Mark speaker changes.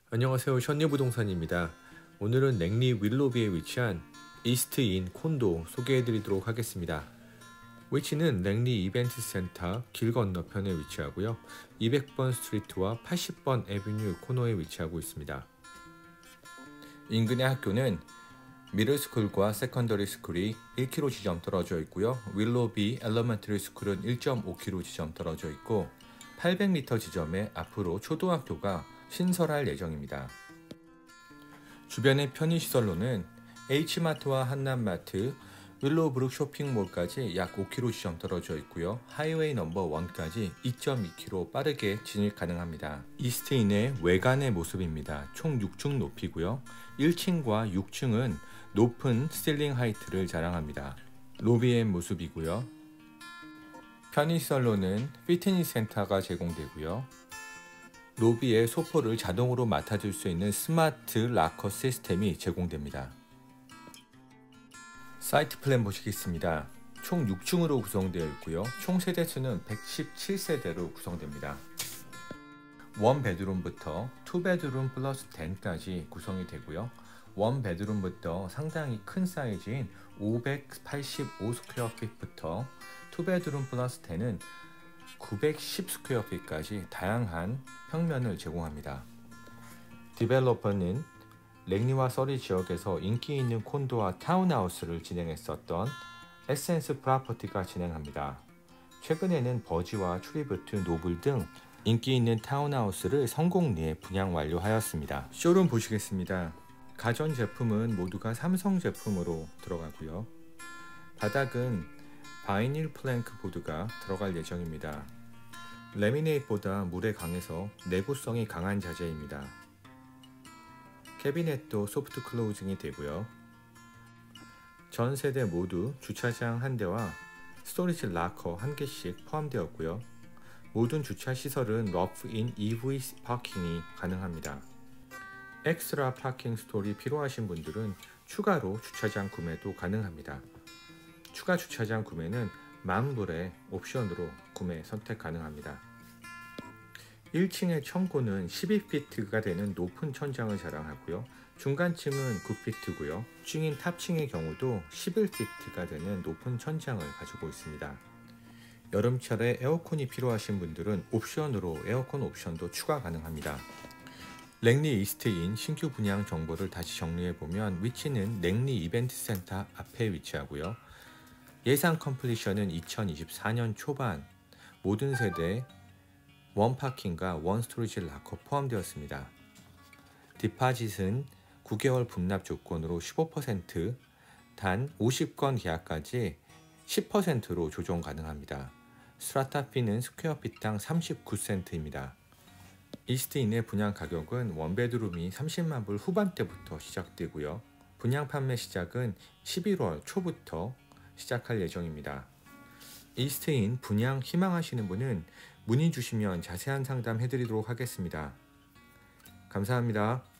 Speaker 1: 안녕하세요. 현리부동산입니다. 오늘은 랭리 윌로비에 위치한 이스트인 콘도 소개해드리도록 하겠습니다. 위치는 랭리 이벤트 센터 길 건너편에 위치하고요. 200번 스트리트와 80번 애비뉴 코너에 위치하고 있습니다. 인근의 학교는 미들스쿨과 세컨더리 스쿨이 1km 지점 떨어져 있고요. 윌로비 엘러먼터리 스쿨은 1.5km 지점 떨어져 있고 800m 지점에 앞으로 초등학교가 신설할 예정입니다. 주변의 편의시설로는 H마트와 한남마트, 윌로우브룩 쇼핑몰까지 약 5km 지점 떨어져 있고요. 하이웨이 넘버 1까지 2.2km 빠르게 진입 가능합니다. 이스트인의 외관의 모습입니다. 총 6층 높이고요. 1층과 6층은 높은 실링 하이트를 자랑합니다. 로비의 모습이고요. 편의시설로는 피트니스 센터가 제공되고요. 로비에 소포를 자동으로 맡아줄 수 있는 스마트 락커 시스템이 제공됩니다. 사이트 플랜 보시겠습니다. 총 6층으로 구성되어 있고요. 총 세대수는 117세대로 구성됩니다. 1베드룸부터 2베드룸 플러스 10까지 구성이 되고요. 1베드룸부터 상당히 큰 사이즈인 585스퀘어핏부터 2베드룸 플러스 10은 910스퀘어핏까지 다양한 평면을 제공합니다. 디벨로퍼는 랭리와 서리 지역에서 인기 있는 콘도와 타운하우스를 진행했었던 에센스 프로퍼티가 진행합니다. 최근에는 버지와 트리뷰트, 노블 등 인기 있는 타운하우스를 성공리에 분양 완료하였습니다. 쇼룸 보시겠습니다. 가전제품은 모두가 삼성 제품으로 들어가고요. 바닥은 바이닐 플랭크 보드가 들어갈 예정입니다. 레미네이트보다 물에 강해서 내구성이 강한 자재입니다. 캐비넷도 소프트 클로징이 되고요. 전 세대 모두 주차장 1대와 스토리지 락커 1개씩 포함되었고요. 모든 주차 시설은 러프인 EV 파킹이 가능합니다. 엑스트라 파킹 스토리 필요하신 분들은 추가로 주차장 구매도 가능합니다. 추가 주차장 구매는 만불의 옵션으로 구매 선택 가능합니다. 1층의 천고는 12피트가 되는 높은 천장을 자랑하고요. 중간층은 9피트고요. 중인 탑층의 경우도 11피트가 되는 높은 천장을 가지고 있습니다. 여름철에 에어컨이 필요하신 분들은 옵션으로 에어컨 옵션도 추가 가능합니다. 랭리 이스트인 신규 분양 정보를 다시 정리해보면 위치는 랭리 이벤트 센터 앞에 위치하고요. 예상 컴플리션은 2024년 초반, 모든 세대 원파킹과 원스토리지 락커 포함되었습니다. 디파짓은 9개월 분납 조건으로 15%, 단 50건 계약까지 10%로 조정 가능합니다. 스트라타피는 스퀘어핏당 39센트입니다. 이스트인의 분양 가격은 원베드룸이 30만 불 후반대부터 시작되고요. 분양 판매 시작은 11월 초부터 시작할 예정입니다. 이스트인 분양 희망하시는 분은 문의 주시면 자세한 상담 해드리도록 하겠습니다. 감사합니다.